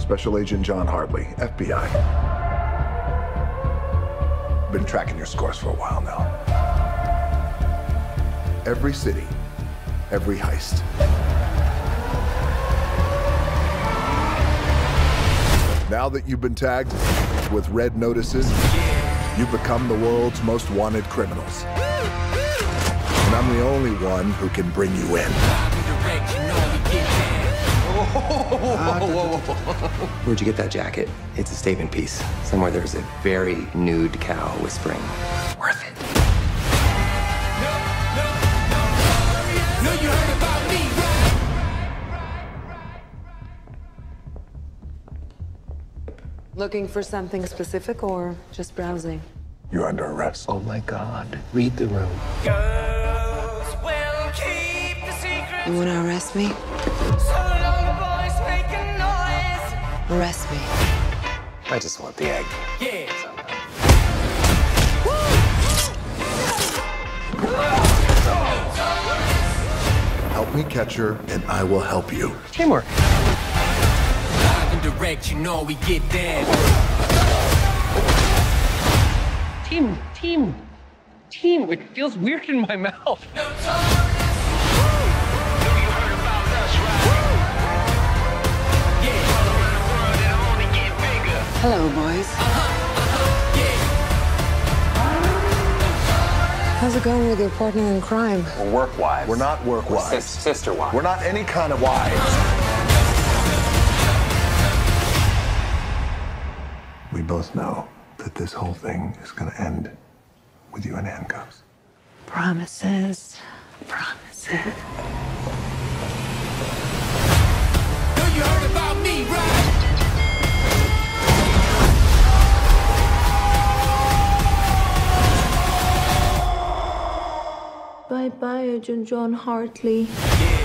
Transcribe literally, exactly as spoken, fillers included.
Special Agent John Hartley, F B I. Been tracking your scores for a while now. Every city, every heist. Now that you've been tagged with red notices, you've become the world's most wanted criminals. And I'm the only one who can bring you in. Where'd you get that jacket? It's a statement piece. Somewhere there's a very nude cow whispering, worth it. No, you heard about me, Looking for something specific or just browsing? You're under arrest. Oh my God, read the room. Girls will keep the secret. You wanna arrest me? So long the boys make a noise. Arrest me. I just want the egg. Yeah. Help me catch her, and I will help you. Teamwork. Live and direct, you know we get down. Team, team, team. It feels weird in my mouth. No tolerance. Know you heard about us, right? Yeah. All around the world, it'll only get bigger. Hello, boys. How's it going with your partner in crime? We're work wives. We're not work We're wives. sis- sister wives. We're not any kind of wives. We both know that this whole thing is gonna end with you in handcuffs. Promises. Promises. Know you heard about me, right? Bye-bye, Agent John Hartley. Yeah.